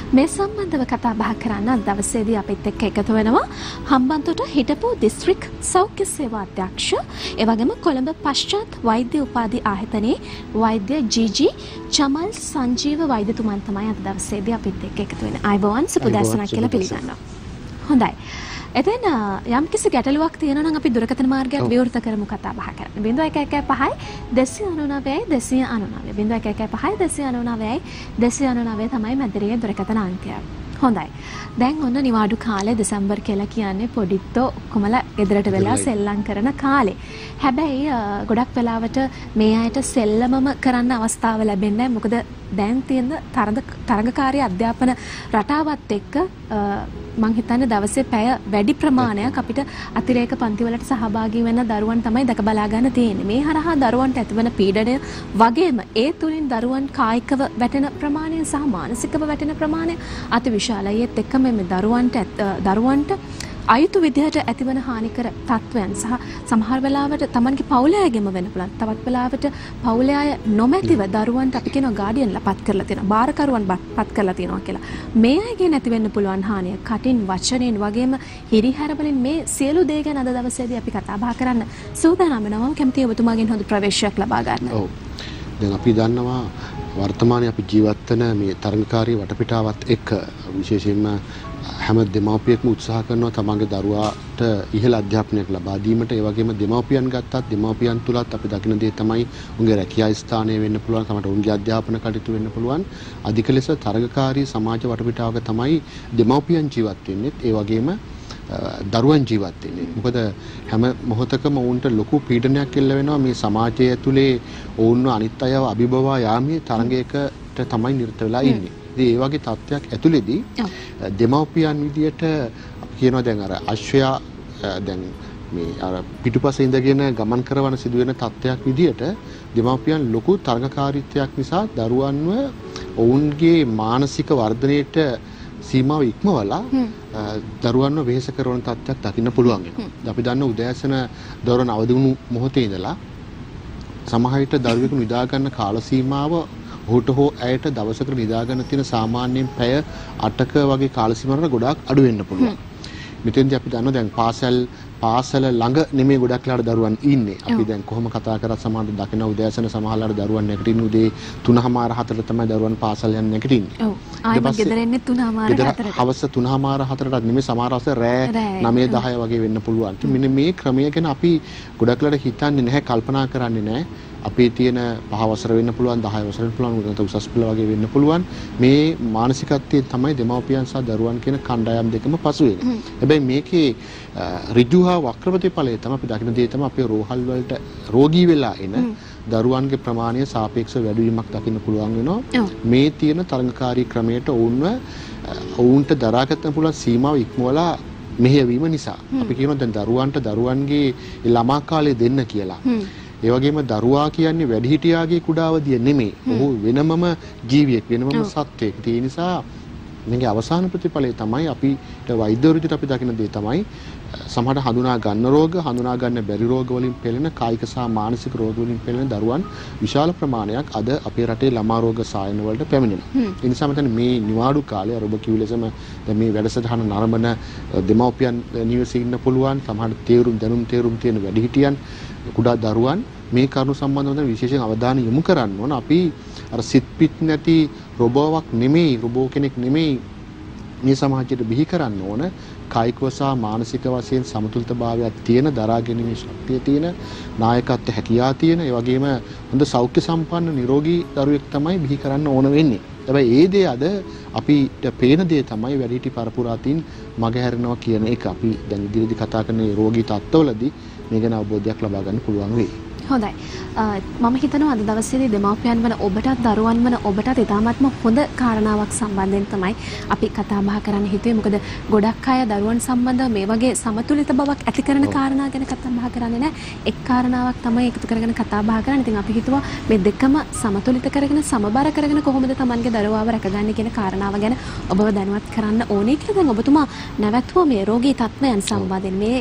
මේ සම්බන්ධව කතා බහ කරන්න අද දවසේදී අපිත් එක්ක එකතු වෙනවා හම්බන්තොට හිටපු දිස්ත්‍රික් සෞඛ්‍ය සේවා අධ්‍යක්ෂ ඒ වගේම කොළඹ පශ්චාත් වෛද්‍ය උපාධි ආයතනයේ වෛද්‍ය ජී.ජී. චමල් සංජීව වෛද්‍යතුමන් තමයි අද දවසේදී අපිත් එක්ක එකතු වෙන්නේ. ආයුබෝවන් සුබදර්ශනක් කියලා පිළිගන්නවා. හොඳයි. එතෙන් යම්කිසි ගැටලුවක් තියෙනවා නම් අපි දුරකථන මාර්ගයක් විවෘත කරමු කතා බහ කරන්න. 0115 299 299 299 තමයි මැදිරියේ දුරකථන අංකය. හොඳයි. දැන් ඔන්න නිවාඩු කාලේ දෙසැම්බර් කියලා කියන්නේ පොඩිත්තෝ ඔක්කොමලා ගෙදරට වෙලා සෙල්ලම් කරන කාලේ. හැබැයි ගොඩක් වෙලාවට මේ අයට සෙල්ලමම කරන්න අවස්ථාව ලැබෙන්නේ නැහැ. මොකද දැන් තියෙන තරඟකාරී අධ්‍යාපන රටාවත් එක්ක මං හිතන්නේ දවසේ පැය වැඩි ප්‍රමාණයක් අපිට අතිරේක පන්තිවලට සහභාගී වෙන දරුවන් තමයි දැක බලා ගන්න තියෙන්නේ. මේ හරහා දරුවන්ට ඇතිවන පීඩනය වගේම ඒ තුලින් දරුවන් කායිකව වැටෙන ප්‍රමාණය සහ මානසිකව වැටෙන ප්‍රමාණය අතිවිශාලයි. ඒත් එක්කම මේ දරුවන්ට අයුතු විදිහට ඇතිවන හානිකර තත්වයන් සහ සමහර වෙලාවට තමන්ගේ පවුලේ අයගෙම වෙන්න පුළුවන්. තවත් වෙලාවට පවුලේ අය නොමැතිව දරුවන්ට අපි කියනවා ගාඩියන්ලා පත් කරලා තියෙනවා. බාරකරුවන් පත් කරලා තියෙනවා කියලා. මේ අයගෙන් ඇති වෙන්න පුළුවන් හානිය කටින් වචනෙන් වගේම හිරිහැර වලින් මේ සියලු දේ ගැන අද දවසේදී අපි කතා බහ කරන්න සූදානම් වෙනවා. කැමතියි ඔබතුමාගෙන් හොඳ ප්‍රවේශයක් ලබා ගන්න. ඔව්. දැන් අපි දන්නවා වර්තමානයේ අපි ජීවත් වෙන මේ තරඟකාරී වටපිටාවත් එක්ක විශේෂයෙන්ම හැම දෙමව්පියෙක්ම උත්සාහ කරනවා තමන්ගේ දරුවාට ඉහළ අධ්‍යාපනයක් ලබා දීමට. ඒ වගේම දෙමව්පියන් ගත්තත් දෙමව්පියන් තුලත් අපි දකින දේ තමයි උන්ගේ රැකියා ස්ථානය වෙන්න පුළුවන්, තමයි උන්ගේ අධ්‍යාපන කටයුතු වෙන්න පුළුවන්. අධික ලෙස තරඟකාරී සමාජ වටපිටාවක තමයි දෙමව්පියන් ජීවත් වෙන්නේ. ඒ වගේම දරුවන් ජීවත් වෙන්නේ. මොකද හැම මොහොතකම ඔවුන්ට ලොකු පීඩනයක් එල්ල වෙනවා මේ සමාජය ඇතුලේ ඔවුන්ව අනිත් අයව අභිබවා යාමේ තරඟයකට තමයි නිරත වෙලා ඉන්නේ. ඒ වගේ තත්ත්වයක් ඇතුලේදී දෙමව්පියන් විදියට අපි කියනවා දැන් අර අශ්වයා දැන් මේ අර පිටුපස ඉඳගෙන ගමන් කරවන සිදුවෙන තත්ත්වයක් විදියට දෙමව්පියන් ලොකු තරඟකාරීත්වයක් නිසා දරුවන්ව ඔවුන්ගේ මානසික වර්ධනයට සීමාව ඉක්මවලා දරුවන්ව වෙහෙස කරන තත්ත්වයක් දකින්න පුළුවන් වෙනවා. අපි දන්න උදෑසන දරුවන් අවදි වුණු මොහොතේ ඉඳලා සමහර විට දරුවෙකු නිදා ගන්න කාල සීමාව ඔහුට හෝ ඇයට දවසකට නිදා ගන්න තියෙන සාමාන්‍යයෙන් පැය 8ක වගේ කාල සීමාවකට ගොඩාක් අඩු වෙන්න පුළුවන්. මෙතෙන්දී අපි දන්නවා දැන් පාසල ළඟ නෙමෙයි ගොඩක් ලාට දරුවන් ඉන්නේ. අපි දැන් කොහොම කතා කරත් සමහරවිට දකින උදෑසන සමහරලාට දරුවන් නැගිටින්න උදේ 3:00-4ට තමයි දරුවන් පාසල් යන්න නැගිටින්නේ. ඔව්. ආයෙත් ගෙදර එන්නේ 3:00-4ට. හවස 3:00-4ටත් නෙමෙයි සමහර අවස්ථා රෑ 9:00-10 වගේ වෙන්න පුළුවන්. මෙන්න මේ ක්‍රමය ගැන අපි ගොඩක් ලාට හිතන්නේ නැහැ, කල්පනා කරන්නේ නැහැ. අපේ තියෙන 5 වසර වෙන්න පුළුවන්, 10 වසර වෙන්න පුළුවන්, උගත උසස් පෙළ වගේ වෙන්න පුළුවන්. මේ මානසිකත්වයෙන් තමයි දෙමව්පියන් සහ දරුවන් කියන කණ්ඩායම් දෙකම පසු වෙන්නේ. හැබැයි මේකේ ඍජු හා වක්‍ර ප්‍රතිඵලය තමයි අපි දකින දේ තමයි අපේ රෝහල් වලට රෝගී වෙලා එන දරුවන්ගේ ප්‍රමාණය සාපේක්ෂව වැඩි වීමක් දකින්න පුළුවන් වෙනවා. මේ තියෙන තරඟකාරී ක්‍රමයට ඔවුන්ට දරාගන්න පුළුවන් සීමාව ඉක්මවලා මෙහෙයවීම නිසා. අපි කියනවා දැන් දරුවන්ට දරුවන්ගේ ළමා කාලේ දෙන්න කියලා. ඒ වගේම දරුවා කියන්නේ වැඩිහිටියාගේ කුඩාවදිය නෙමෙයි. ඔහු වෙනමම ජීවියෙක්, වෙනමම සත්වයෙක්. ඒ නිසා මේකේ අවසාන ප්‍රතිඵලය තමයි අපිට වෛද්‍යවරුන්ට අපි දකින දේ තමයි සමහරට හඳුනා ගන්න රෝග, හඳුනා ගන්න බැරි රෝග වලින් පෙළෙන කායික සහ මානසික රෝග වලින් පෙළෙන දරුවන් විශාල ප්‍රමාණයක් අද අපේ රටේ ළමා රෝග සායන වලට පැමිණෙනවා. ඒ නිසා මම මේ නිවාඩු කාලේ අර ඔබ කිව්ව ලෙසම දැන් මේ වැඩසටහන නරඹන දෙමව්පියන් නිවසේ ඉන්න පුළුවන්, සමහරට දැනුම් තියෙන වැඩිහිටියන්, කුඩා දරුවන් මේ කරුණු සම්බන්ධව විශේෂයෙන් අවධානය යොමු කරන්න ඕන. අපි අර සිත් පිට නැති රොබෝ කෙනෙක් නෙමෙයි මේ සමාජයට බිහි කරන්න ඕන. කායිකව සහ මානසික වශයෙන් සමතුලිතභාවයක් තියෙන, දරා ගැනීමේ ශක්තිය තියෙන, නායකත්ව හැකියාව තියෙන, ඒ වගේම හොඳ සෞඛ්‍ය සම්පන්න නිරෝගී දරුවෙක් තමයි බිහි කරන්න ඕන වෙන්නේ. හැබැයි ඒ දේ අද අපිට පේන දේ තමයි වැඩිහිටි පරපුරාතින් මගහැරෙනවා කියන එක. අපි දැන් ඉදිරියේදී කතා කරන රෝගී තත්ත්වවලදී මේ ගැන අවබෝධයක් ලබා ගන්න පුළුවන් වෙයි. හොඳයි. මම හිතනවා අද දවසේදී දෙමාපියන් වන ඔබටත් දරුවන් වන ඔබටත් ඉතාමත්ම හොඳ කාරණාවක් සම්බන්ධයෙන් තමයි අපි කතා බහ කරන්න හිතුවේ. මොකද ගොඩක් අය දරුවන් සම්බන්ධව මේ වගේ සමතුලිත බවක් ඇති කරන කාරණා ගැන කතා බහ කරන්නේ නැහැ. එක් කාරණාවක් තමයි එකතු කරගෙන කතා බහ කරන්නේ. ඉතින් අපි හිතුවා මේ දෙකම සමතුලිත කරගෙන සමබර කරගෙන කොහොමද Tamanගේ දරුවාව රැකගන්නේ කියන කාරණාව ගැන ඔබව දැනුවත් කරන්න ඕනේ කියලා. දැන් ඔබතුමා නැවතුවා මේ රෝගී තත්ත්වයන් සම්බන්ධයෙන් මේ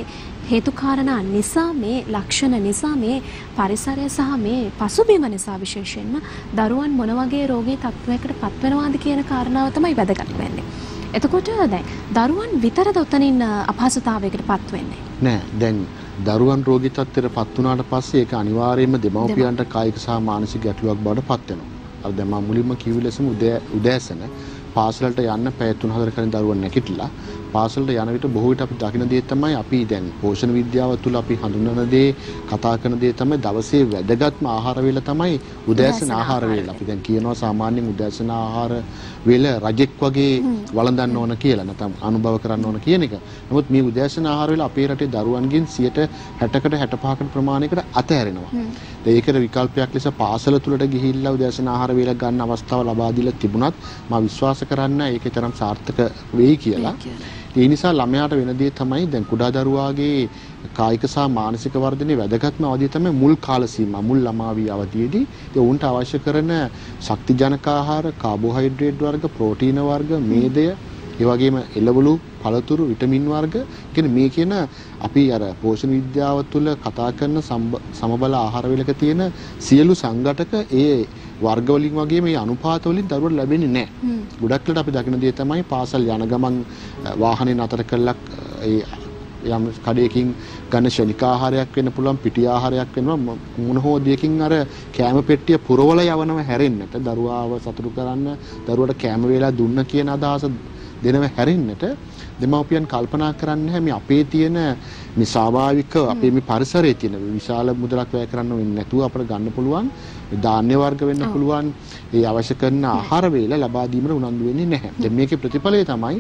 හේතු කාරණා නිසා මේ ලක්ෂණ නිසා මේ පරිසරය සහ මේ පසුබිම නිසා විශේෂයෙන්ම දරුවන් මොන වගේ රෝගී තත්ත්වයකට පත් වෙනවාද කියන කාරණාව තමයි වැදගත් වෙන්නේ. එතකොට දැන් දරුවන් විතරද උතනින් අපහසුතාවයකට පත් වෙන්නේ? නෑ දැන් දරුවන් රෝගී තත්ත්වයට පත් වුණාට පස්සේ ඒක අනිවාර්යයෙන්ම දෙමව්පියන්ට කායික සහ මානසික ගැටලුවක් බවට පත් වෙනවා. අර දැන් මම මුලින්ම කිව්ව ලෙසම උදෑසන පාසලට යන්න පැය 3-4 කලින් දරුවන් නැගිටලා පාසලට යන විට බොහෝ විට අපි දකින දේ තමයි අපි දැන් පෝෂණ විද්‍යාව තුළ අපි හඳුන්වන දේ කතා කරන දේ තමයි දවසේ වැදගත්ම ආහාර වේල තමයි උදෑසන ආහාර වේල. අපි දැන් කියනවා සාමාන්‍යයෙන් උදෑසන ආහාර වේල රජෙක් වගේ වළඳන්න ඕන කියලා නැත්නම් අනුභව කරන්න ඕන කියන එක. නමුත් මේ උදෑසන ආහාර වේල අපේ රටේ දරුවන්ගෙන් 60කට 65කට ප්‍රමාණයකට අතහැරෙනවා. ඒකට විකල්පයක් ලෙස පාසල තුලට ගිහිල්ලා උදෑසන ආහාර වේල ගන්න අවස්ථාව ලබා දීලා තිබුණත් මම විශ්වාස කරන්න ඒකේ තරම් සාර්ථක වෙයි කියලා. ඒ නිසා ළමයාට වෙන දේ තමයි දැන් කුඩා දරුවාගේ කායික සහ මානසික වර්ධනයේ වැදගත්ම අවධිය තමයි මුල් කාල සීමා මුල් ළමාවී අවධියේදී ඒ උන්ට අවශ්‍ය කරන ශක්තිජනක ආහාර, කාබෝහයිඩ්‍රේට් වර්ග, ප්‍රෝටීන වර්ග, මේදය, ඒ වගේම එළවලු, පළතුරු, විටමින් වර්ග කියන්නේ මේ කියන අපි අර පෝෂණ විද්‍යාව තුළ කතා කරන සමබල ආහාර වේලක තියෙන සියලු සංඝටක ඒ වර්ග වලින් වගේ මේ අනුපාත වලින් දරුවට ලැබෙන්නේ නැහැ. ගොඩක් වෙලට අපි දකින දේ තමයි පාසල් යන ගමන් වාහනේ නතර කළා ඒ යම් කඩේකින් ගන්න ශනික ආහාරයක් වෙන්න පුළුවන්, පිටි ආහාරයක් වෙනවා, මොන හෝ දෙයකින් අර කැම පෙට්ටිය පුරවල යවනව හැරෙන්නට, දරුවාව සතුටු කරන්න, දරුවට කැම වේලා දුන්න කියන අදහස දෙනව හැරෙන්නට දෙමව්පියන් කල්පනා කරන්නේ මේ අපේ තියෙන මේ ස්වාභාවික අපේ මේ පරිසරයේ තියෙන විශාල මුදලක් වැය කරන්න වෙන්නේ නැතුව අපිට ගන්න පුළුවන් ධාන්‍ය වර්ග වෙන්න පුළුවන් ඒ අවශ්‍ය කරන ආහාර වේල ලබා දීමට උනන්දු වෙන්නේ නැහැ. දැන් මේකේ ප්‍රතිඵලය තමයි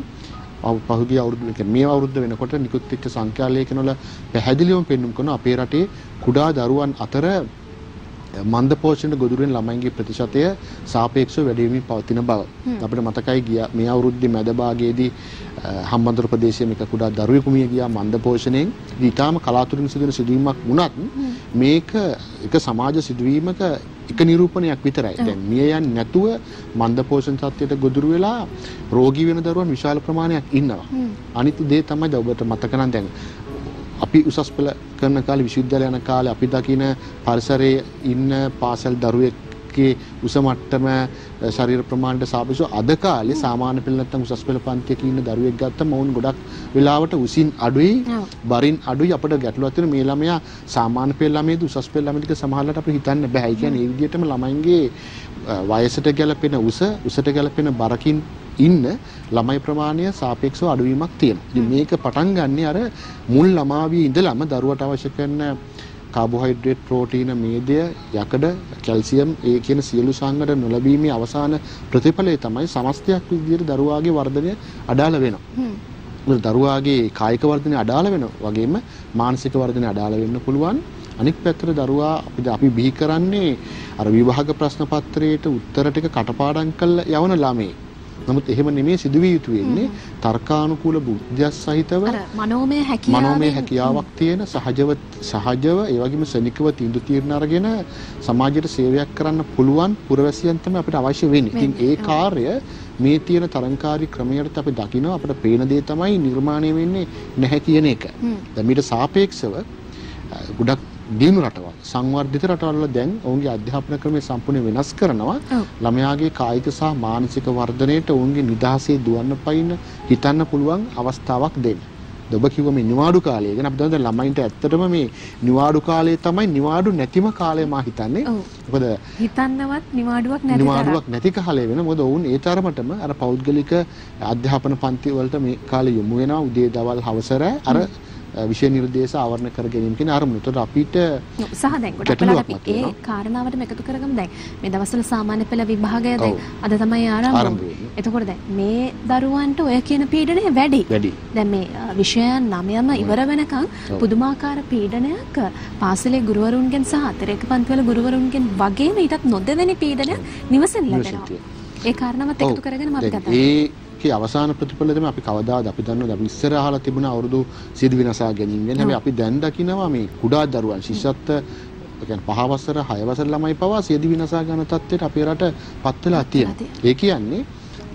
පහුගිය අවුරුදු මේ අවුරුද්ද වෙනකොට නිකුත් වෙච්ච සංඛ්‍යා ලේඛන වල පැහැදිලිවම පෙන්වුම් කරන අපේ රටේ කුඩා දරුවන් අතර මන්ද පෝෂණයට ගොදුරු වෙන ළමයින්ගේ ප්‍රතිශතය සාපේක්ෂව වැඩි වෙමින් පවතින බව. අපිට මතකයි ගියා මේ අවුරුද්දේ මැද භාගයේදී හම්බන්තොට ප්‍රදේශයේ මේක කුඩා දරුවෙකු මිය ගියා මන්ද පෝෂණයෙන්. ඊටාම කලාතුරකින් සිදුවෙන සිදුවීමක් වුණත් මේක එක සමාජ සිදුවීමක එක නිරූපණයක් විතරයි. දැන් මිය යන්නේ නැතුව මන්ද පෝෂණ තත්ත්වයට ගොදුරු වෙලා රෝගී වෙන දරුවන් විශාල ප්‍රමාණයක් ඉන්නවා. අනිත් දේ තමයි ඔබට මතක නම් දැන් අපි උසස් පෙළ කරන කාලේ විශ්වවිද්‍යාලය යන කාලේ අපි දකින පරිසරයේ ඉන්න පාසල් දරුවෙක්ගේ උස මට්ටම ශරීර ප්‍රමාණයට සාපේක්ෂව අද කාලේ සාමාන්‍ය පෙළ නැත්නම් උසස් පෙළ පන්තියක ඉන්න දරුවෙක් ගත්තම වුන් ගොඩක් වෙලාවට උසින් අඩුයි බරින් අඩුයි අපිට ගැටලුවක් තියෙන මේ ළමයා සාමාන්‍ය පෙළ ළමයිද උසස් පෙළ ළමයිද සමහරවිට අපිට හිතන්න බෑ. ඒ කියන්නේ මේ විදිහටම ළමයින්ගේ වයසට ගැලපෙන උසට ගැලපෙන බරකින් ඉන්න ළමයි ප්‍රමාණය සාපේක්ෂව අඩුවීමක් තියෙනවා. ඉතින් මේක පටන් ගන්න අර මුල් ළමාවියේ ඉඳලම දරුවට අවශ්‍ය කරන කාබෝහයිඩ්‍රේට්, ප්‍රෝටීන, මේදය, යකඩ, කැල්සියම් ඒ කියන සියලු සංඝට නොලැබීමේ අවසාන ප්‍රතිඵලය තමයි සමස්තයක් විදිහට දරුවාගේ වර්ධනය අඩාල වෙනවා. දරුවාගේ කායික වර්ධනය අඩාල වෙනවා වගේම මානසික වර්ධනය අඩාල වෙන්න පුළුවන්. අනික් පැත්තට දරුවා අපි බිහි කරන්නේ අර විභාග ප්‍රශ්න පත්‍රයේට උත්තර ටික කටපාඩම් කරලා යවන ළමයි. නමුත් එහෙම නෙමෙයි සිදුවිය යුතු වෙන්නේ තර්කානුකූල බුද්ධිය සහිතව මනෝමය හැකියාවක් තියෙන සහජව ඒ වගේම ශනිකව තීන්දුව తీරන අරගෙන සමාජයට සේවයක් කරන්න පුළුවන් පුරවැසියන් තමයි අපිට අවශ්‍ය වෙන්නේ. ඉතින් ඒ කාර්ය මේ තියෙන තරංකාරී ක්‍රමයට අපි දකිනවා අපිට පේන දේ තමයි නිර්මාණය වෙන්නේ නැහැ කියන එක. දැන් මීට සාපේක්ෂව ගොඩක් දියුණු රටවල් සංවර්ධිත රටවල් දැන් ඔවුන්ගේ අධ්‍යාපන ක්‍රමය සම්පූර්ණ වෙනස් කරනවා. ළමයාගේ කායික සහ මානසික වර්ධනයට ඔවුන්ගේ නිදහසේ දුවන්න පයින්න හිතන්න පුළුවන් අවස්ථාවක් දෙන්න. ඔබ කිව්ව මේ නිවාඩු කාලය ගැන අපි දැන් ළමයින්ට ඇත්තටම මේ නිවාඩු කාලය තමයි නිවාඩු නැතිම කාලය මා හිතන්නේ. මොකද හිතන්නවත් නිවාඩුවක් නැති කාලය වෙන. මොකද ඔවුන් ඒ තරමටම අර පෞද්ගලික අධ්‍යාපන පන්ති වලට මේ කාලේ යොමු වෙනවා. උදේ දවල් හවස අර විෂය නිර්දේශ ආවරණ කර ගැනීම කියන අරමුණ. ඒතකොට අපිට සහ දැන් ගොඩක් වෙලාවට අපි ඒ කාරණාවටම එකතු කරගමු. දැන් මේ දවස්වල සාමාන්‍ය පෙළ විභාගය දැන් අද තමයි ආරම්භ වෙන්නේ. එතකොට දැන් මේ දරුවන්ට ඔය කියන පීඩනය වැඩි. දැන් මේ විෂයන් 9ම ඉවර වෙනකන් පුදුමාකාර පීඩනයක් පාසලේ ගුරුවරුන්ගෙන් සහ අතිරේක පන්තිවල ගුරුවරුන්ගෙන් වගේම ඊටත් නොදෙවෙනි පීඩනයක් නිවසෙන් ලැබෙනවා. ඒ කාරණාවත් එකතු කරගෙන අපි කතා කරමු. ඒ අවසාන ප්‍රතිඵල තමයි අපි කවදාද අපි දන්නවද අපි ඉස්සර අහලා තිබුණ අවුරුදු සියදු විනාශා ගැනීම ගැන. හැබැයි අපි දැන් දකිනවා මේ කුඩා දරුවන් ශිෂ්‍යත්ව කියන්නේ 5 වසර 6 වසර ළමයි පවා සියදු විනාශා ගන්න තත්ත්වයට අපේ රට පත් වෙලා තියෙනවා. ඒ කියන්නේ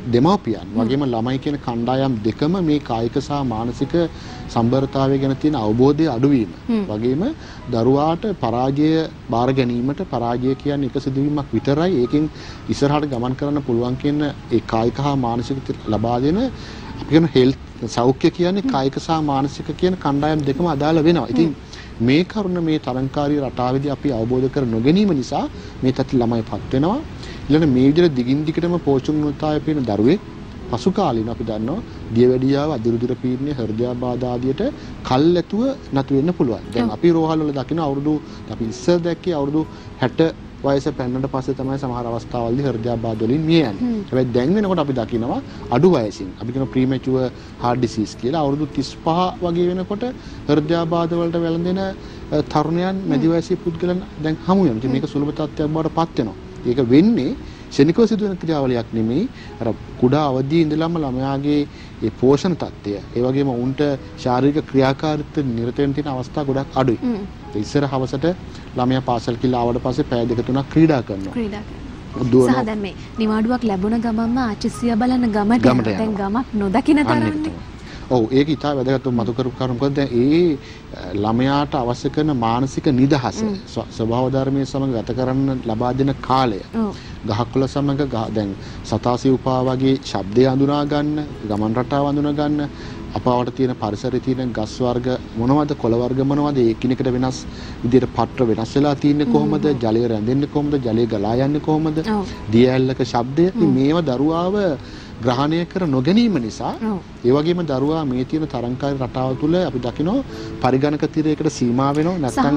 දෙමාපියන් වගේම ළමයි කියන කණ්ඩායම් දෙකම මේ කායික සහ මානසික සම්බරතාවය ගැන තියෙන අවබෝධය අඩුවීම වගේම දරුවාට පරාජය බාර ගැනීමට පරාජය කියන්නේ එක සිදුවීමක් විතරයි ඒකෙන් ඉස්සරහට ගමන් කරන්න පුළුවන් කියන ඒ කායික හා මානසික ලබා දෙන අපි කියන හෙල්ත් සෞඛ්‍ය කියන්නේ කායික සහ මානසික කියන කණ්ඩායම් දෙකම අදාළ වෙනවා. ඉතින් මේ කරුණ මේ තරංකාරී රටාවේදී අපි අවබෝධ කර නොගැනීම නිසා මේ තත්ත්ව ළමයිපත් වෙනවා. ඊළඟ මේ විදිහට දිගින් දිගටම පෝෂණීයතාවය පේන දරුවෙක් පසු කාලීන අපි දන්නවා දියවැඩියාව අදිරුදුර පීඩනය හෘදයාබාධ ආදියට කල්ැතුව නතු වෙන්න පුළුවන්. දැන් අපි රෝහල් වල දකින අවුරුදු අපි ඉස්සර දැක්කේ අවුරුදු 60 වයස පැන්නට පස්සේ තමයි සමහර අවස්ථාවලදී හෘදයාබාධ වලින් මිය යන්නේ. හැබැයි දැන් වෙනකොට අපි දකිනවා අඩු වයසින් අපි කියන ප්‍රීමැචුවර් heart disease කියලා අවුරුදු 35 වගේ වෙනකොට හෘදයාබාධ වලට වැළඳෙන තරුණයන් මැදි වයසේ පුද්ගලයන් දැන් හමු වෙනවා. ඉතින් මේක සුලභ තත්ත්වයක් බවට පත් වෙනවා. ඒක වෙන්නේ ශනිකව සිදුවෙන ක්‍රියාවලියක් නෙමෙයි අර කුඩා අවදියේ ඉඳලම ළමයාගේ ඒ පෝෂණ තත්ත්වය ඒ වගේම උන්ට ශාරීරික ක්‍රියාකාරීත්වය නිරත වෙන තියෙන අවස්ථා ගොඩක් අඩුයි. ඉස්සර හවසට ළමයා පාසල් කියලා ආවට පස්සේ පැය දෙක තුනක් ක්‍රීඩා කරනවා. සහ දැන් මේ නිවාඩුවක් ලැබුණ ගමන්ම ආච්චිසියා බලන්න ගමට දැන් ගමක් නොදකින්න තරම්නේ. ඔව් ඒක ඉතා වැදගත් මතු කරපු කරුණ. මොකද දැන් ඒ ළමයාට අවශ්‍ය කරන මානසික නිදහස ස්වභාව ධර්මයේ සමග ගත කරන්න ලබා දෙන කාලය. ගහකොළ සමග දැන් සතාසිව්පා වගේ ශබ්දය අඳුනා ගන්න, ගමන් රටාව අඳුනා ගන්න, අපවට තියෙන පරිසරයේ තියෙන ගස් වර්ග මොනවද, කොළ වර්ග මොනවද, එකිනෙකට වෙනස් විදිහට පට්‍ර වෙනස් වෙලා තියෙන්නේ කොහොමද, ජලය රැඳෙන්නේ කොහොමද, ජලය ගලා යන්නේ කොහොමද, දිය ඇල්ලක ශබ්දය මේවා දරුවාව ග්‍රහණය කර නොගැනීම නිසා ඒ වගේම දරුවා මේ තියෙන තරංකාරී රටාව තුළ අපි දකිනවා පරිගණක තිරයකට සීමා වෙනවා නැත්නම්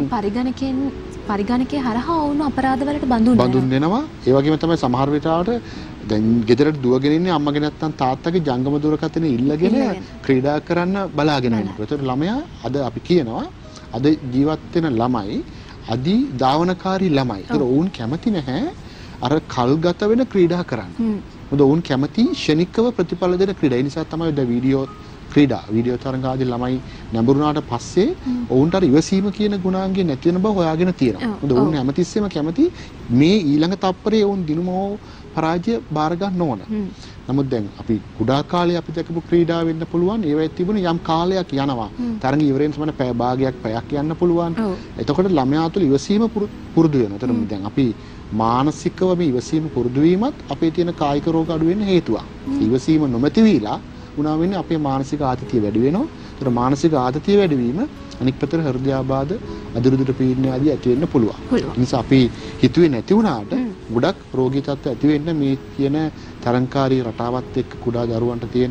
පරිගණකයේ හරහා වුණු අපරාධ වලට බඳුන් දෙනවා. ඒ වගේම තමයි සමහර වෙලාවට දැන් ගෙදරට දුවගෙන ඉන්නේ අම්මගේ නැත්නම් තාත්තගේ ජංගම දුරකථනය ඉල්ලගෙන ක්‍රීඩා කරන්න බලාගෙන ඉන්නවා. ඒතර ළමයා අද අපි කියනවා අද ජීවත් වෙන ළමයි අදි ධාවනකාරී ළමයි. ඒතර ඔවුන් කැමති නැහැ අර කල්ගත වෙන ක්‍රීඩා කරන්න. මොකද ඔවුන් කැමති ෂණිකව ප්‍රතිඵල දෙන ක්‍රීඩා. ඒ නිසා තමයි ද වීඩියෝ තරඟ ආදී ළමයි නැඹුරුනාට පස්සේ ඔවුන්ට අර ඉවසීම කියන ගුණාංගය නැති වෙන බව හොයාගෙන තියෙනවා. මොකද ඔවුන් හැමතිස්සෙම කැමති මේ ඊළඟ තප්පරේ ඔවුන් දිනුමෝ පරාජය බාර ගන්න ඕන. නමුත් දැන් අපි කුඩා කාලේ අපි දැකපු ක්‍රීඩා වෙන්න පුළුවන්. ඒවෙත් තිබුණ යම් කාලයක් යනවා. තරඟ ඉවරෙන් සමන පැය භාගයක් පැයක් යන්න පුළුවන්. එතකොට ළමයා තුළ ඉවසීම පුරුදු වෙනවා. එතකොට දැන් අපි මානසිකව මේ ඉවසීම පුරුදු වීමත් අපේ තියෙන කායික රෝග අඩු වෙන්න හේතුවක්. ඉවසීම නොමැති වීලා උනා වෙන්නේ අපේ මානසික ආතතිය වැඩි වෙනවා. ඒතර මානසික ආතතිය වැඩි වීම අනික් පැත්තට හෘදයාබාධ, අදිරුදුර පීඩන ආදී ඇති වෙන්න පුළුවන්. ඒ නිසා අපි හිතුවේ නැති වුණාට ගොඩක් රෝගී තත්ත්ව ඇති වෙන්න මේ කියන තරංකාරී රටාවත් එක්ක කුඩා දරුවන්ට තියෙන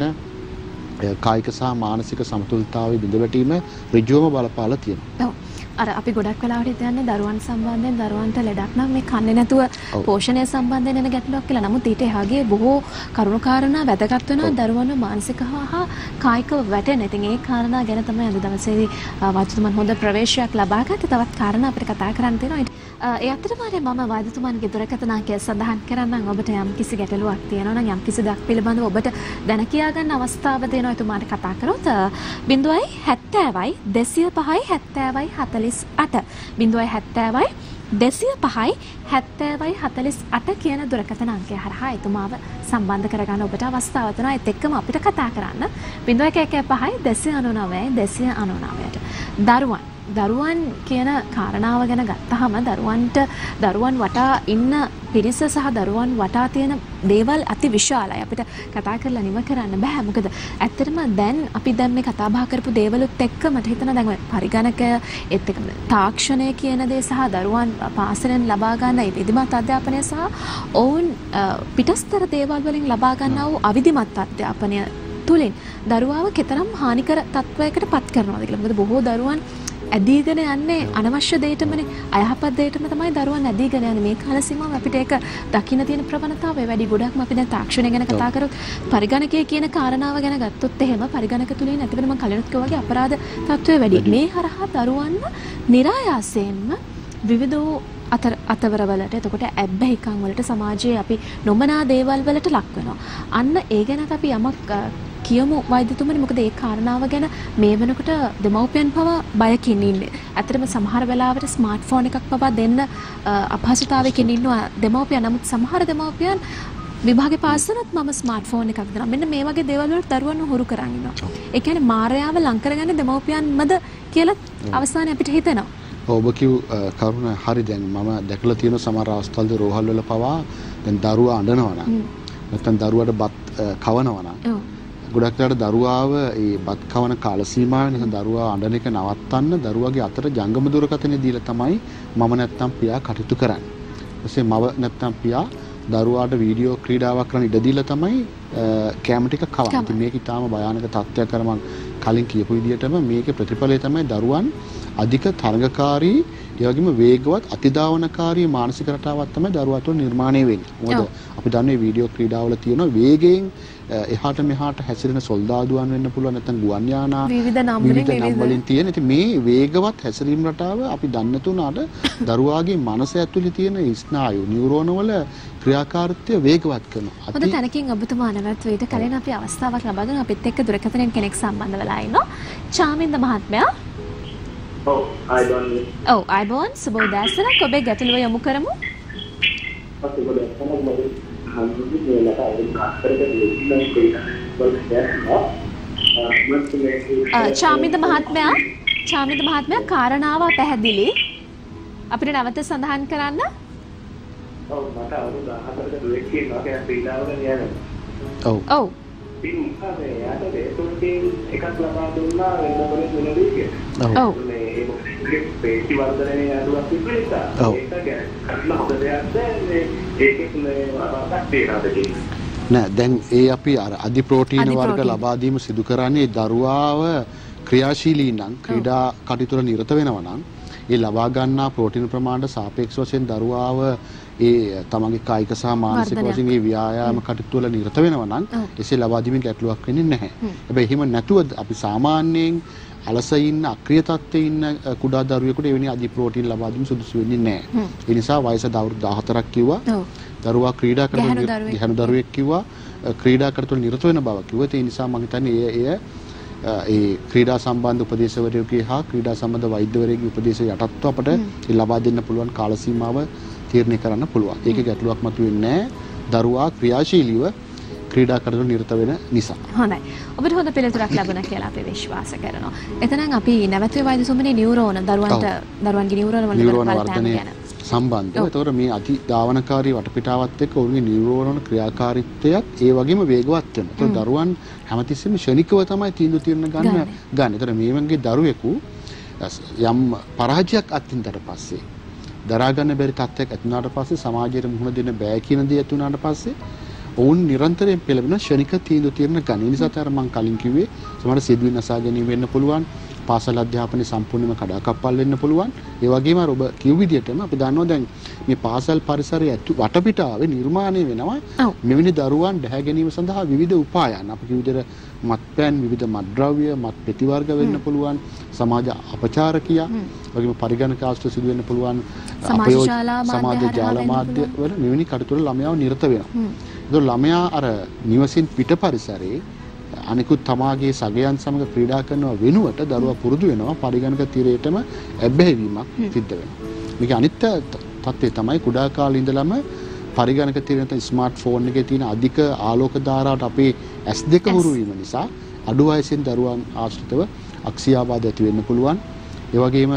කායික සහ මානසික සමතුලිතතාවයේ බිඳවැටීම ඍජුවම බලපාලා තියෙනවා. අර අපි ගොඩක් වෙලාවට හිතන්නේ දරුවන් සම්බන්ධයෙන් දරුවන්ට ලෙඩක් නම් මේ කන්නේ නැතුව පෝෂණය සම්බන්ධයෙන් එන ගැටලුවක් කියලා. නමුත් ඊට එහාගේ බොහෝ කරුණු කාරණා වැදගත් වෙනවා දරුවන්ව මානසික හා කායිකව වැටෙන. ඉතින් ඒ කාරණා ගැන තමයි අද දවසේදී වාචිතුමන් හොඳ ප්‍රවේශයක් ලබා ගත්තේ. තවත් කාරණා අපිට කතා කරන්න තියෙනවා. ඒ අතරම මම වාචිතුමන්ගේ දුරකථන අංකය සඳහන් කරන්නම්. ඔබට යම් කිසි ගැටලුවක් තියෙනවා නම් යම් කිසි දෙයක් පිළිබඳව ඔබට දැන කියා ගන්න අවස්ථාව දෙනවා. එතුමාට කතා කරොත් 070යි 205යි 70යි 48 070යි 205යි 70යි 48 කියන දුරකථන අංකය හරහා එතුමාව සම්බන්ධ කරගන්න ඔබට අවස්ථාව තියෙනවා. ඒත් එක්කම අපිට කතා කරන්න 0115යි 299යි 299ට දරුවන් කියන කාරණාව ගැන ගත්තාම දරුවන් වටා ඉන්න පිරිස සහ දරුවන් වටා තියෙන දේවල් අති විශාලයි. අපිට කතා කරලා නිම කරන්න බෑ. මොකද ඇත්තටම දැන් අපි මේ කතා බහ කරපු දේවලුත් එක්ක මට හිතෙනවා දැන් පරිගණකය ඒත් එක්ක තාක්ෂණය කියන දේ සහ දරුවන් පාසලෙන් ලබා ගන්න විධිමත් අධ්‍යාපනය සහ ඔවුන් පිටස්තර දේවල් වලින් ලබා ගන්නා වූ අවිධිමත් අධ්‍යාපනය තුලින් දරුවාව කෙතරම් හානිකර තත්වයකට පත් කරනවද කියලා. මොකද බොහෝ දරුවන් ඇදීගෙන යන්නේ අනවශ්‍ය දෙයකටමනේ. අයහපත් දෙයකටම තමයි දරුවන් ඇදීගෙන යන්නේ. මේ කාල සීමාව අපිට ඒක දකින්න තියෙන ප්‍රවණතාවය වැඩි. ගොඩක්ම අපි දැන් තාක්ෂණය ගැන කතා කරොත් පරිගණකය කියන කාරණාව ගැන ගත්තොත් එහෙම පරිගණක තුලින් ඇතිවෙන මම කලිනුත් කිව්වා වගේ අපරාධ තත්ත්වය වැඩි. මේ හරහා දරුවන්ව નિરાයාසයෙන්ම විවිධ අතවරවලට එතකොට ඇබ්බැහිකම් වලට සමාජයේ අපි නොමනා දේවල් වලට ලක් වෙනවා. අන්න ඒ ගැනත් අපි යමක් කියමු වෛද්‍යතුමනි. මොකද ඒ කාරණාව ගැන මේ වෙනකොට දෙමව්පියන් පවා බයකින් ඉන්නේ. ඇත්තටම සමහර වෙලාවට ස්මාර්ට්ෆෝන් එකක් පවා දෙන්න අපහසුතාවයකින් ඉන්නවා දෙමව්පියන්. නමුත් සමහර දෙමව්පියන් විභාගේ පාස් වුණත් මම ස්මාර්ට්ෆෝන් එකක් දෙනවා. මෙන්න මේ වගේ දේවල් වලට දරුවන්ව හුරු කරන් ඉන්නවා. ඒ කියන්නේ මායාව ලං කරගන්නේ දෙමව්පියන්මද කියලා අවසානයේ අපිට හිතෙනවා. ඔබ කිව් කරුණ හරි. දැන් මම දැකලා තියෙන සමහර අවස්ථාවලදී රෝහල් වල පවා දැන් දරුවා අඬනවා නම් නැත්නම් දරුවාට බත් කවනවා නම් ගොඩක් වෙලාවට දරුවාව ඒ බත් කවන කාල සීමාව නිසා දරුවා අඬන එක නවත්තන්න දරුවාගේ අතට ජංගම දුරකථනය දීලා තමයි මම නැත්නම් පියා කටයුතු කරන්නේ. ඊපස්සේ මව නැත්නම් පියා දරුවාට වීඩියෝ ක්‍රීඩාවක් කරන්න ඉඩ දීලා තමයි කැම ටික කවන්නේ. ඉතින් මේක ඊටාම භයානක තත්ත්වයක් කර මම කලින් කියපු විදිහටම මේකේ ප්‍රතිඵලය තමයි දරුවන් අධික තරඟකාරී ඒ වගේම වේගවත් අතිධාවනකාරී මානසික රටාවක් තමයි දරුවා තුළ නිර්මාණය වෙන්නේ. මොකද අපි දන්නේ වීඩියෝ ක්‍රීඩාවල තියෙන වේගයෙන් එහාට මෙහාට හැසිරෙන සොල්දාදුවන් වෙන්න පුළුවන් නැත්නම් ගුවන් යානා විවිධ නම් වලින් තියෙන. ඉතින් මේ වේගවත් හැසිරීම රටාව අපි දන්නේ තුනාට දරුවාගේ මනස ඇතුලේ තියෙන ස්නායු නියුරෝන වල ක්‍රියාකාරීත්වය වේගවත් කරනවා. හොඳ තැනකින් ඔබතුමා නැවතුනට කලින් අපි අවස්ථාවක් ලබා දුන්නා. අපිත් එක්ක දුරකථනයෙන් කෙනෙක් සම්බන්ධ වෙලා ඉන්නවා. චාමින්ද මහත්මයා. අයිබෝන් සුබ උදෑසනක්. ඔබේ ගැටලුව යොමු කරමු. චාමින්ද මහත්මයා කාරණාව පැහැදිලි. අපිට නැවත සඳහන් කරන්න. මට අවුරුදු 14ක දුවෙක් ඉන්නවා. ඒක ක්‍රීඩාවක යනවා. ඔව්. ඉතින් මොකද යාට ඒකෙන් එකක් ලබා දුන්නා වෙනකොට දුන්නා කියලා. ඔව්. මේ පේශි වර්ධනයේ අඩුවක් තිබෙනවා. ඒක ගැන කන්න හොඳ දෙයක්ද මේ ඒකේ වරදක් තියෙනවද කියන්නේ. නෑ දැන් ඒ අපි අර අධි ප්‍රෝටීන වර්ග ලබා දීම සිදු කරන්නේ දරුවාව ක්‍රියාශීලී නම් ක්‍රීඩා කටයුතු වල නිරත වෙනවා නම් ඒ ලබා ගන්නා ප්‍රෝටීන ප්‍රමාණයට සාපේක්ෂ වශයෙන් දරුවාව ඒ තමන්ගේ කායික සහ මානසික වශයෙන් මේ ව්‍යායාම කටයුතු වල නිරත වෙනවා නම් එසේ ලබා දීමෙන් ගැටලුවක් වෙන්නේ නැහැ. හැබැයි එහෙම නැතුව අපි සාමාන්‍යයෙන් අලස ඉන්න අක්‍රිය තත්ත්වයේ ඉන්න කුඩා දරුවෙකුට එවැනි අධි ප්‍රෝටීන් ලබා දීම සුදුසු වෙන්නේ නැහැ. ඒ නිසා වයස අවුරුදු 14ක් කිව්වා. දරුවා ක්‍රීඩා කරන ගැහැණු දරුවෙක් කිව්වා ක්‍රීඩා කරතුල නිරත වෙන බව කිව්වා. ඒ නිසා මම හිතන්නේ ඒ ක්‍රීඩා සම්බන්ධ උපදේශවරයෙකුගේ හා ක්‍රීඩා සම්බන්ධ වෛද්‍යවරයෙකුගේ උපදේශ යටත්ව අපට ලබා දෙන්න පුළුවන් කාල සීමාව තීරණය කරන්න පුළුවන්. ඒක ගැටලුවක් මතුවෙන්නේ නැහැ. දරුවා ක්‍රියාශීලීව ක්‍රීඩා කරන නිරත වෙන නිසා. හොඳයි. ඔබට හොඳ පිළිතුරක් ලැබුණා කියලා අපි විශ්වාස කරනවා. එතනම් අපි නැවතුනේ වෛද්‍යසොමනේ නියුරෝන දරුවන්ගේ නියුරෝන වල බලපෑම ගැන සම්බන්ධව. ඒතකොට මේ අති ධාවනකාරී වටපිටාවත් එක්ක ඔවුන්ගේ නියුරෝන ක්‍රියාකාරීත්වයත් ඒ වගේම වේගවත් වෙනවා. ඒතකොට දරුවන් හැමතිස්සෙම ශනිකව තමයි තීන්දුව తీරන ගන්න. ඒතකොට මේ වගේ දරුවෙකු යම් පරාජයක් අත්විඳලා පස්සේ දරා ගන්න බැරි තත්ත්වයක් ඇති වුණාට පස්සේ සමාජයට මුහුණ දෙන්න බෑ කියන දේ ඇති වුණාට පස්සේ ඔවුන් නිරන්තරයෙන් පෙළඹෙන ශනික තීන්දුව తీරන ගන්න. ඒ නිසා තමයි මම කලින් කිව්වේ සමහර සිදුවීම් නසා ගැනීම වෙන්න පුළුවන්. පාසල් අධ්‍යාපනයේ සම්පූර්ණයෙන්ම කඩාකප්පල් වෙන්න පුළුවන්. ඒ වගේම ඔබ කියු විදිහටම අපි දන්නවා දැන් මේ පාසල් පරිසරයේ වටපිටාවේ නිර්මාණය වෙනවා මෙවැනි දරුවන් දැහැ ගැනීම සඳහා විවිධ උපායන්. අපි කියු විදිහට මත්පැන්, විවිධ මත්ද්‍රව්‍ය, මත් පෙති වර්ග වෙන්න පුළුවන්. සමාජ අපචාරකියා වගේම පරිගණක ආශ්‍රිත සිදු වෙන්න පුළුවන්. සමාජ ජාල මාධ්‍ය වල මෙවැනි කටයුතු වල ළමයාව නිරත වෙනවා. ඒක ළමයා අර නිවසින් පිට පරිසරයේ අනිකුත් තමාගේ සගයන් සමග ක්‍රීඩා කරනව වෙනුවට දරුවා පුරුදු වෙනවා පරිගණක තිරයටම ඇබ්බැහිවීමක් සිද්ධ වෙනවා. මේක අනිත් තත්ත්වය තමයි කුඩා කාලේ ඉඳලම පරිගණක තිරය නැත්නම් ස්මාර්ට්ෆෝන් එකේ තියෙන අධික ආලෝක ධාරාවට අපේ S2 හුරු වීම නිසා අඩු වයසෙන් දරුවන් ආශ්‍රිතව අක්සියාබාධ ඇති වෙන්න පුළුවන්. ඒ වගේම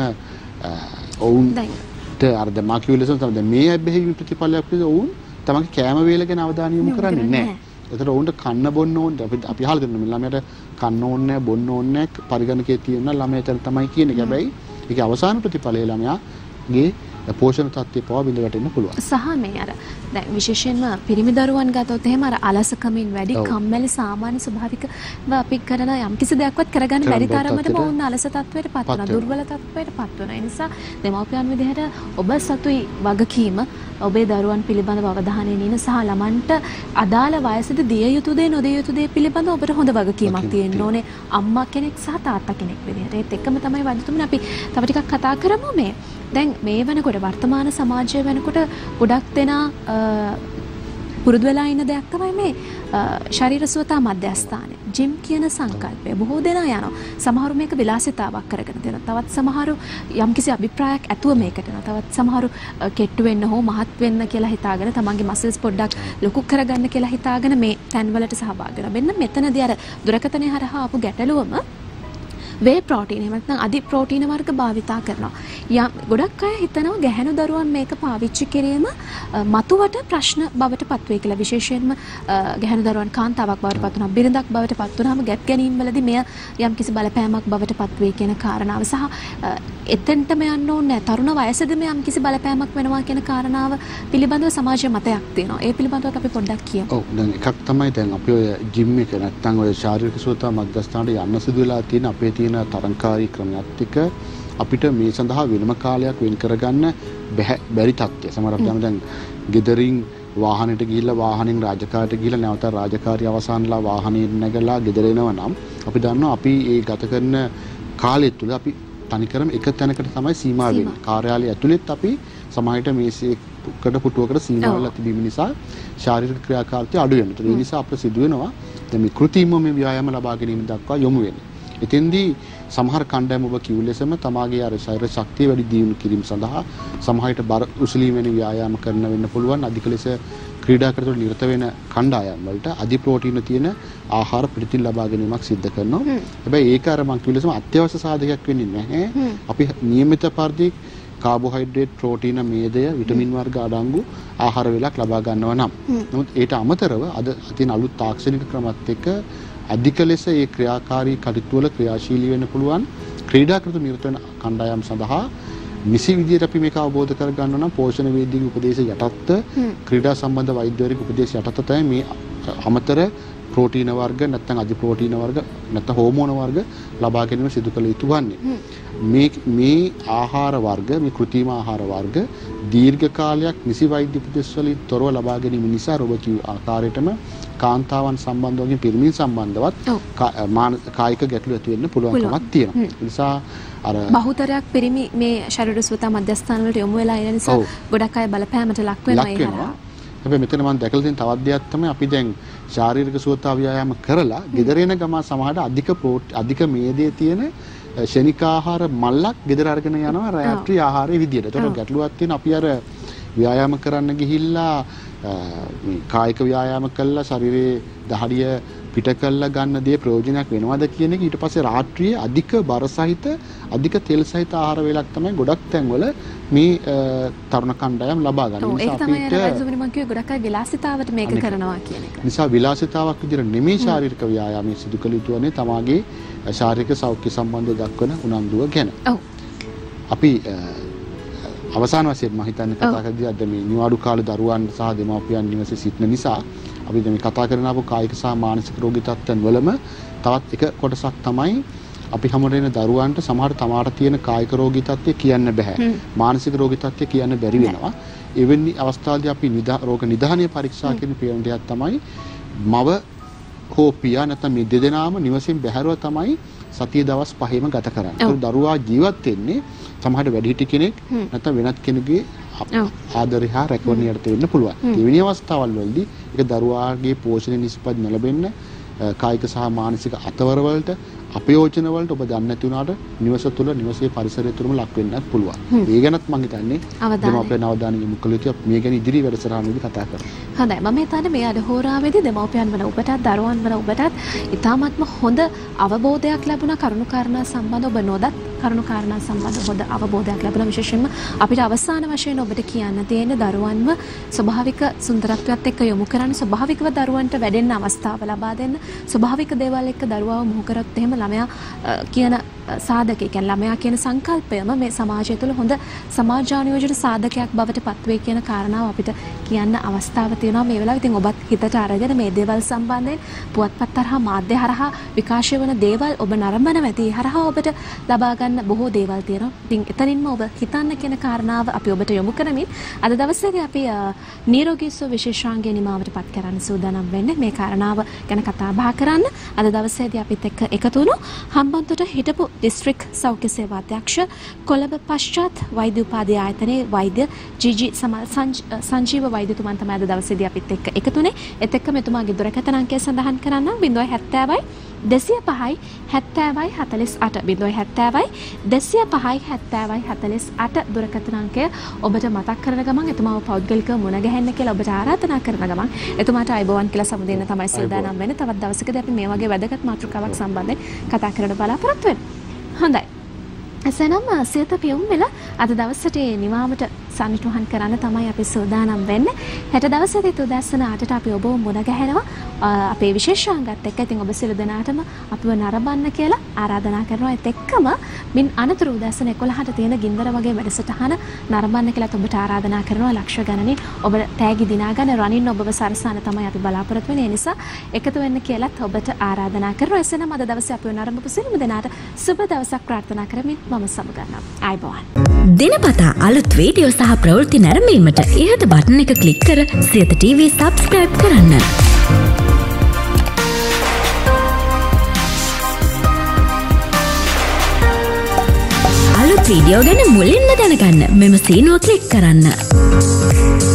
ඔවුන්ට අර දමාකියුලසන් තමයි මේ ඇබ්බැහිවීම ප්‍රතිඵලයක් විදිහට ඔවුන් තමන්ගේ කැම වේල ගැන අවධානය යොමු කරන්නේ නැහැ. ඒතර ඔවුන්ට කන්න බොන්න ඕනේ. අපි අහලා දෙනවා ළමයට කන්න ඕනේ නැහැ, බොන්න ඕනේ නැහැ. පරිගණකයේ තියෙන ළමයට තමයි කියන්නේ. හැබැයි ඒකේ අවසාන ප්‍රතිඵලය ළමයාගේ පෝෂණ තත්ත්වය පවා බිඳ වැටෙන්න පුළුවන්. සහ මේ අර දැන් විශේෂයෙන්ම පිරිමි දරුවන් ගත්තොත් එහෙම අර අලසකමින් වැඩි කම්මැලි සාමාන්‍ය ස්වභාවිකව අපි කරන යම් කිසි දෙයක්වත් කරගන්න බැරි තරමටම වුණ අලස තත්ත්වයට පත් වෙනවා. දුර්වල තත්ත්වයට පත් වෙනවා. ඒ නිසා දෙමාපියන් විදිහට ඔබ සතුයි වගකීම ඔබේ දරුවන් පිළිබඳව අවධානයෙන් ඉන්න සහ ළමන්ට අදාළ වයසට දිය යුතු දේ නොදිය යුතු දේ පිළිබඳව ඔබට හොඳ වගකීමක් තියෙන්න ඕනේ අම්මා කෙනෙක් සහ තාත්තා කෙනෙක් විදිහට. ඒත් එක්කම තමයි වෛද්‍යතුමනි අපි තව ටිකක් කතා කරමු දැන් මේ වෙනකොට වර්තමාන සමාජය වෙනකොට ගොඩක් දෙනා පුරුදු වෙලා ඉන්න දෙයක් තමයි මේ ශරීර සුවතා මධ්‍යස්ථානය. ජිම් කියන සංකල්පය බොහෝ දෙනා යනවා. සමහරු මේක විලාසිතාවක් කරගෙන දෙනවා. තවත් සමහරු යම්කිසි අභිප්‍රායක් ඇතුව මේකට යනවා. තවත් සමහරු කෙට්ටු වෙන්න හෝ මහත් වෙන්න කියලා හිතාගෙන තමන්ගේ මසල්ස් පොඩ්ඩක් ලොකු කරගන්න කියලා හිතාගෙන මේ තැන්වලට සහභාගී වෙනවා. මෙන්න මෙතනදී අර දුරකථනය හරහා ආපු ගැටලුවම වේ ප්‍රෝටීන් එහෙම නැත්නම් අධි ප්‍රෝටීන වර්ග භාවිතා කරනවා. ගොඩක් අය හිතනවා ගැහැණු දරුවන් මේක පාවිච්චි කිරීම මතුවට ප්‍රශ්න බවට පත් වේ කියලා. විශේෂයෙන්ම ගැහැණු දරුවන් කාන්තාවක් බවට පත් වුණා, බිරිඳක් බවට පත් වුණාම ගැප් ගැනීම වලදී මෙය යම්කිසි බලපෑමක් බවට පත් වේ කියන කාරණාව සහ එතෙන්ටම යන්න ඕනේ තරුණ වයසේදීම යම්කිසි බලපෑමක් වෙනවා කියන කාරණාව පිළිබඳව සමාජයේ මතයක් තියෙනවා. ඒ පිළිබඳව අපි පොඩ්ඩක් කියමු. ඔව් දැන් එකක් තමයි දැන් අපි ඔය ජිම් එක නැත්නම් ඔය ශාරීරික සුවතා මධ්‍යස්ථානට යන්න සිදු වෙලා තියෙන අපේ තියෙන තරංකාරී ක්‍රමයක් එක්ක අපිට මේ සඳහා වෙනම කාලයක් වෙන් කරගන්න බැරි තත්ත්වය. සමහර අපිට දැන් ගෙදරින් වාහනයට ගිහිල්ලා වාහනෙන් රාජකාරියට ගිහිල්ලා නැවත රාජකාරිය අවසන්ලා වාහනේ නැගලා ගෙදර එනවා නම් අපි දන්නවා අපි ඒ ගත කරන කාලය තුළ අපි තනිකරම එක තැනකට තමයි සීමා වෙන්නේ. කාර්යාලය ඇතුළෙත් අපි සමාජයට මේසයකට පුටුවකට සීමා වෙලා තිබීම නිසා ශාරීරික ක්‍රියාකාරීත්වය අඩු වෙනවා. ඒ නිසා අපිට සිදු වෙනවා දැන් මේ කෘත්‍රිම මේ ව්‍යායාම ලබා ගැනීම දක්වා යොමු වෙන්නේ. එතෙන්දී සමහර කණ්ඩායම් ඔබ කිව්ව ලෙසම තමාගේ අර ශරීර ශක්තිය වැඩි දියුණු කිරීම සඳහා සමහරට බර උසලීම වෙන ව්‍යායාම කරන වෙන්න පුළුවන්. අධික ලෙස ක්‍රීඩා කරතොට නිරත වෙන කණ්ඩායම් වලට අධි ප්‍රෝටීන තියෙන ආහාර පිළිතින් ලබා ගැනීමක් සිද්ධ කරනවා. හැබැයි ඒක අර මම කිව්ව ලෙසම අත්‍යවශ්‍ය සාධකයක් වෙන්නේ නැහැ. අපි නියමිත පරිදි කාබෝහයිඩ්‍රේට්, ප්‍රෝටීන, මේදය, විටමින් වර්ග අඩංගු ආහාර වේලක් ලබා ගන්නවා නම්. නමුත් ඊට අමතරව අද තියෙන අලුත් තාක්ෂණික ක්‍රමත් එක්ක අධික ලෙස මේ ක්‍රියාකාරී කටයුතු වල ක්‍රියාශීලී වෙන්න පුළුවන් ක්‍රීඩා කෘතු නිරත වෙන කණ්ඩායම් සඳහා නිසි විදියට අපි මේක අවබෝධ කර ගන්න නම් පෝෂණ වේදිකේ උපදේශ යටත්ව ක්‍රීඩා සම්බන්ධ වෛද්‍යවරයෙකු උපදේශ යටත්ව තමයි මේ අමතර ප්‍රෝටීන වර්ග නැත්නම් අධි ප්‍රෝටීන වර්ග නැත්නම් හෝමෝන වර්ග ලබා ගැනීම සිදු කළ යුතු වන්නේ. මේ ආහාර වර්ග මේ කෘත්‍රිම ආහාර වර්ග දීර්ඝ කාලයක් නිසි වෛද්‍ය උපදෙස් වලින් තොරව ලබා ගැනීම නිසා රෝග කිව් ආකාරයටම කාන්තාවන් සම්බන්ධ වගේ පිරිමින් සම්බන්ධවත් කායික ගැටලු ඇති වෙන්න පුළුවන්කමක් තියෙනවා. ඒ නිසා අර බහුතරයක් පිරිමි මේ ශරීර සුවතා මධ්‍යස්ථාන වලට යොමු වෙලා ඉන්න නිසා ගොඩක් අය බලපෑමට ලක් වෙනවා ඒ හරහා. හැබැයි මෙතන මම දැකලා තියෙන තවත් දෙයක් තමයි අපි දැන් ශාරීරික සුවතා ව්‍යායාම කරලා ගෙදර එන ගමන් සමහරට අධික මේදේ තියෙන ශනික ආහාර මල්ලක් ගෙදර අරගෙන යනවා රාත්‍රී ආහාරයේ විදියට. ඒතකොට ගැටලුවක් තියෙන අපි අර ව්‍යායාම කරන්න ගිහිල්ලා මේ කායික ව්‍යායාම කළා ශරීරයේ දහඩිය පිට කළා ගන්න දේ ප්‍රයෝජනයක් වෙනවද කියන එක ඊට පස්සේ රාත්‍රියේ අධික බර සහිත අධික තෙල් සහිත ආහාර වේලක් තමයි ගොඩක් තැන්වල මේ තරුණ කණ්ඩායම් ලබා ගන්න. ඒක තමයි රජුමනි මම කිව්වේ ගොඩක් අය විලාසිතාවට මේක කරනවා කියන එක. නිසා විලාසිතාවක් විදිහට නෙමෙයි ශාරීරික ව්‍යායාමයේ සිදු කළ යුතු වනේ තමාගේ ශාරීරික සෞඛ්‍ය සම්බන්ධව දක්වන උනන්දුව ගැන. ඔව්. අපි අවසාන වශයෙන් මම හිතන්නේ කතා කරද්දී අද මේ නිවාඩු කාල දරුවන් සහ දෙමාපියන් නිවසේ සිටින නිසා අපි මේ කතා කරන අපෝ කායික සහ මානසික රෝගී තත්ත්වයන් වලම තවත් එක කොටසක් තමයි අපි හැමෝටම දරුවන්ට සමහර තමාට තියෙන කායික රෝගී තත්ත්වය කියන්න බෑ. මානසික රෝගී තත්ත්වය කියන්න බැරි වෙනවා. එවැනි අවස්ථාවලදී අපි රෝග නිදානය පරීක්ෂා කියන පියවරයක් තමයි මව හෝ පියා නැත්නම් මේ දෙදෙනාම නිවසින් බැහැරව තමයි සතිය දවස් 5ම ගත කරන්නේ. ඒක දරුවා ජීවත් වෙන්නේ සමහරට වැඩිහිටි කෙනෙක් නැත්නම් වෙනත් කෙනෙකුගේ ආදරය හා රැකවරණය යටතේ වෙන්න පුළුවන්. එවැනි අවස්ථාවල් වලදී ඒක දරුවාගේ පෝෂණ නිෂ්පත් නොලැබෙන්න කායික සහ මානසික අතවර වලට අපයෝජන වලට ඔබ දන්නේ නැති වුණාට නිවස තුළ නිවසේ පරිසරය තුළම ලක් වෙන්නත් පුළුවන්. මේ ගැනත් මම හිතන්නේ දෙමාපියන් අවධානය යොමු කළ යුතුයි. මේ ගැන ඉදිරි වැඩසටහනවලදී කතා කරමු. හොඳයි. මම හිතන්නේ මේ අදහෝරාවේදී දෙමාපියන් වන ඔබටත් දරුවන් වන ඔබටත් ඉතාමත්ම හොඳ අවබෝධයක් ලැබුණා කරුණු කාරණා සම්බන්ධ ඔබ නොදත් කරුණු කාරණා සම්බන්ධ හොඳ අවබෝධයක් ලැබුණා. විශේෂයෙන්ම අපිට අවසාන වශයෙන් ඔබට කියන්න තියෙන දරුවන්ව ස්වභාවික සුන්දරත්වයට එක්ක යොමු කරන්න, ස්වභාවිකව දරුවන්ට වැඩෙන්න අවස්ථාව ලබා දෙන්න, ස්වභාවික දේවල් එක්ක දරුවව මුහු කරොත් එහෙම ළමයා කියන සාධකය කියන්නේ ළමයා කියන සංකල්පයම මේ සමාජය තුළ හොඳ සමාජානුයෝජන සාධකයක් බවට පත්වේ කියන කාරණාව අපිට කියන්න අවස්ථාව තියෙනවා මේ වෙලාවේ. ඉතින් ඔබත් හිතට අරගෙන මේ දේවල් සම්බන්ධයෙන් පුවත්පත් හරහා මාධ්‍ය හරහා විකාශය වන දේවල් ඔබ නරඹන වැටි හරහා ඔබට ලබා ගන්න බොහෝ දේවල් තියෙනවා. ඉතින් එතනින්ම ඔබ හිතන්න කියන කාරණාව අපි ඔබට යොමු කරමින් අද දවසේදී අපි නිරෝගී සුව විශේෂාංගයේ නිමාවට පත් කරන්න සූදානම් වෙන්නේ. මේ කාරණාව ගැන කතා බහ කරන්න අද දවසේදී අපිත් එක්ක එකතු වුණු හම්බන්තොට හිටපු දිස්ත්‍රික් සෞඛ්‍ය සේවා අධ්‍යක්ෂ කොළඹ පශ්චාත් වෛද්‍ය උපාධි ආයතනයේ වෛද්‍ය ජී.ජී. සංජීව වෛද්‍යතුමන් තමයි අද දවසේදී අපිත් එක්ක එකතු වුණේ. ඒත් එක්කම එතුමාගේ දුරකථන අංකය සඳහන් කරන්න 070යි 205යි 70යි 48 070යි 205යි 70යි 48 දුරකථන අංකය ඔබට මතක් කරන ගමන් එතුමාව පෞද්ගලිකව මුණ ගැහෙන්න කියලා ඔබට ආරාධනා කරන ගමන් එතුමාට අයබෝවන් කියලා සමුදෙන්න තමයි සූදානම් වෙන්නේ. තවත් දවසකදී අපි මේ වගේ වැදගත් මාතෘකාවක් සම්බන්ධයෙන් කතා කරන්න බලාපොරොත්තු වෙනවා. හොඳයි. එසේනම් සියත පියුම් වෙල අද දවසට නිවාමට සනිටුහන් කරන්න තමයි අපි සූදානම් වෙන්නේ. හෙට දවසේදී උදෑසන 8ට අපි ඔබව මුණ ගැහෙනවා. අපේ විශේෂාංගත් එක්ක ඉතින් ඔබ සියලු දෙනාටම අපිව නරඹන්න කියලා ආරාධනා කරනවා. ඒත් එක්කම මින් අනතුරු උදෑසන 11ට තියෙන ගින්දර වගේ වැඩසටහන නරඹන්න කියලා ඔබට ආරාධනා කරනවා. ලක්ෂ ගණනින් ඔබ තෑගි දිනා ගන්න රනින් ඔබව සරසන තමයි අපි බලාපොරොත්තු වෙන්නේ. ඒ නිසා එකතු වෙන්න කියලාත් ඔබට ආරාධනා කරනවා. එසේනම් අද දවසේ අපිව නරඹපු සියලුම දෙනාට සුබ දවසක් ප්‍රාර්ථනා කරමින් මම සමුගන්නවා. ආයුබෝවන්. දිනපතා අලුත් වීඩියෝ සහ ප්‍රවෘත්ති නැරඹීමට ඉහත බටන් එක ක්ලික් කර සියත TV subscribe කරන්න. අලුත් වීඩියෝ ගැන මුලින්ම දැනගන්න මෙම සීනුව ක්ලික් කරන්න.